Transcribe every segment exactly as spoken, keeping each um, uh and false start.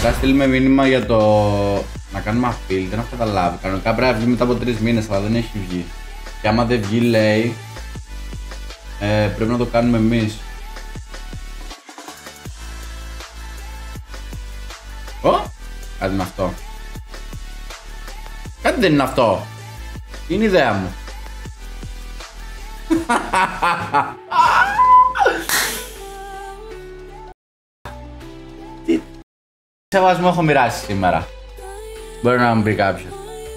Μετά στείλουμε μήνυμα για το να κάνουμε appeal, δεν έχω καταλάβει. Κανονικά πρέπει να βγει μετά από τρεις μήνες, αλλά δεν έχει βγει. Και άμα δεν βγει, λέει, ε, πρέπει να το κάνουμε εμείς. Ω, κάτι είναι αυτό. Κάτι δεν είναι αυτό. Είναι η ιδέα μου. Τι σεβασμό έχω μοιράσει σήμερα. Μπορεί να μου πει κάποιος.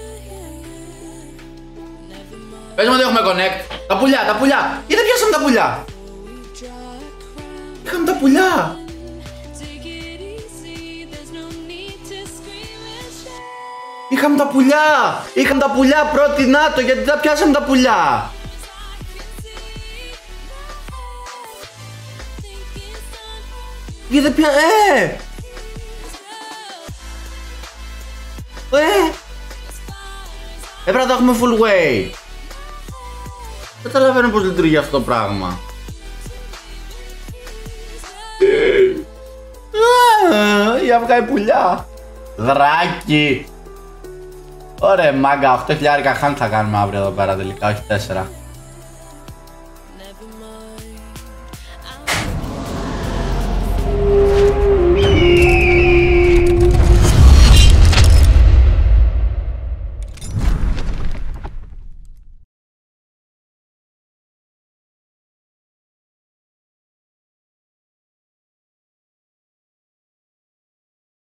Πες μου ότι έχουμε connect. Τα πουλιά, τα πουλιά. Γιατί πιάσαμε τα πουλιά. Είχαμε τα πουλιά. Είχαμε τα πουλιά. Είχαμε τα πουλιά πρώτη, να το, γιατί τα πιάσαμε τα πουλιά. Γιατί πια... Ε! Ε! Έπρεπε να τα έχουμε full way. Δεν καταλαβαίνω πως λειτουργεί αυτό το πράγμα. Για βγάει πουλιά. Δράκι. Ωραία μάγκα, οκτώ χιλιάρικα χάν θα κάνουμε αύριο εδώ πέρα τελικά, όχι τέσσερα.